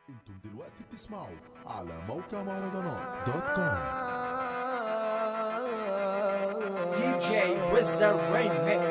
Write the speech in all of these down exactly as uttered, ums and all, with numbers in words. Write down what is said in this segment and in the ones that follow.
انتم دلوقتي بتسمعوا على موقع مهرجانات دوت كوم. دي جي ويزر ريميكس.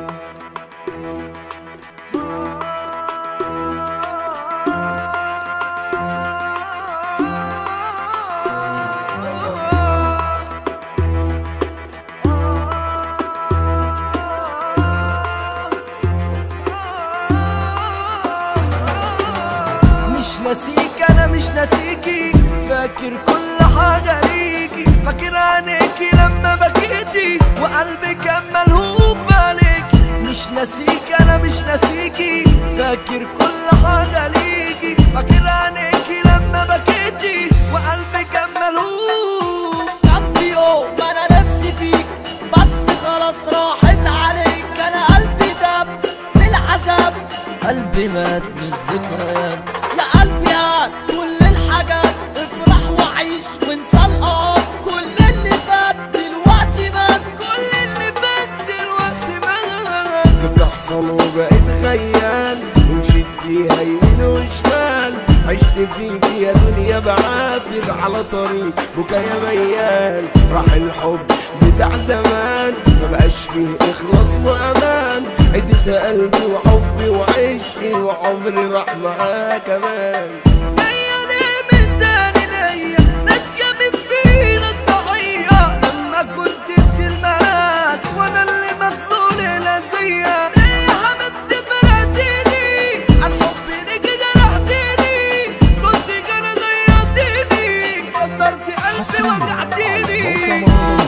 مش ناسيك انا مش ناسيكي، فاكر كل حاجة ليكي، فاكر عينيكي لما بكيتي وقلبي كان ملهوف عليكي. مش ناسيك انا مش ناسيكي، فاكر كل حاجة ليكي، فاكر عينيكي لما بكيتي وقلبي كان ملهوف. كان في يوم انا نفسي فيك بس خلاص راحت عليك، انا قلبي دب بالعذاب، قلبي مات من الذكريات، يا قلبي هات كل الحاجات، افرح وعيش وانسى القهر، كل اللي فات دلوقتي مات، كل اللي فات دلوقتي مات. كنت احصل وبقيت خيال، ومشيت فيها يمين وشمال، عشت فيك يا دنيا بعافر على طريق بكايا ميال. راح الحب بتاع زمان مبقاش فيه اخلاص وامان، عدت قلبي وحبي وعشقي وعمري راح معاه كمان. جاية ليه من تاني ليا، ناسية مين فينا الضحية، لما كنت انت الملاك وانا اللي مخذول الأذية. ليه يا حبيبتي فرقتيني عن حبي ليكي، جرحتيني صوتك انا ضيعتيني، كسرتي قلبي وجعتيني.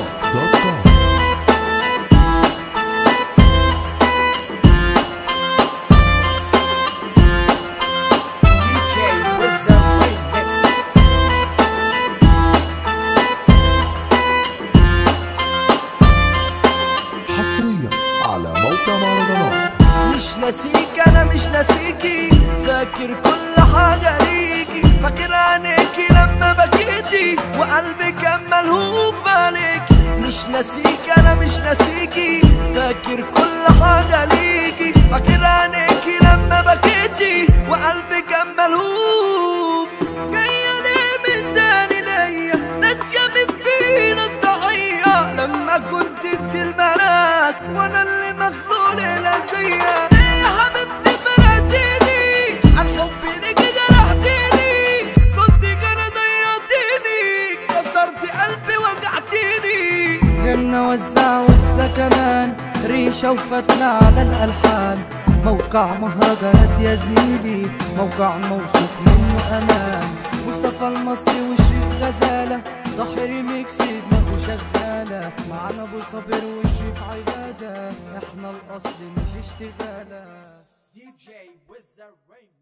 حصريا على موقع مهرجانات. مش ناسيك انا مش ناسيكي، فاكر كل حاجة ليكي، فاكر عينيكي لما بكيتي وقلبي كان ملهوف عليكي. مش ناسيك انا مش ناسيكي، فاكر كل حاجة ليكي، فاكر عينيكي لما بكيتي وقلبي كان ملهوف. جاية ليه من تاني ليا، ناسية مين فينا الضحية، لما كنت انت الملاك وانا اللي مخذول الأذية. ليه يا حبيبتي فرقتيني عن حبي ليكي، جرحتيني صوتك انا ضيعتيني، كسرتي قلبي وجعتيني. غنى وزع وزة كمان ريشة وفتنا على الألحان، موقع مهرجانات يا زميلي، موقع موثوق منه أمان. مصطفى المصري وشريف غزالة، ضحي ريميكس دماغه شغالة، معانا ابو صابر وشريف عبادة، احنا الأصل مش اشتغالة. دي جي ويزر ريميكس.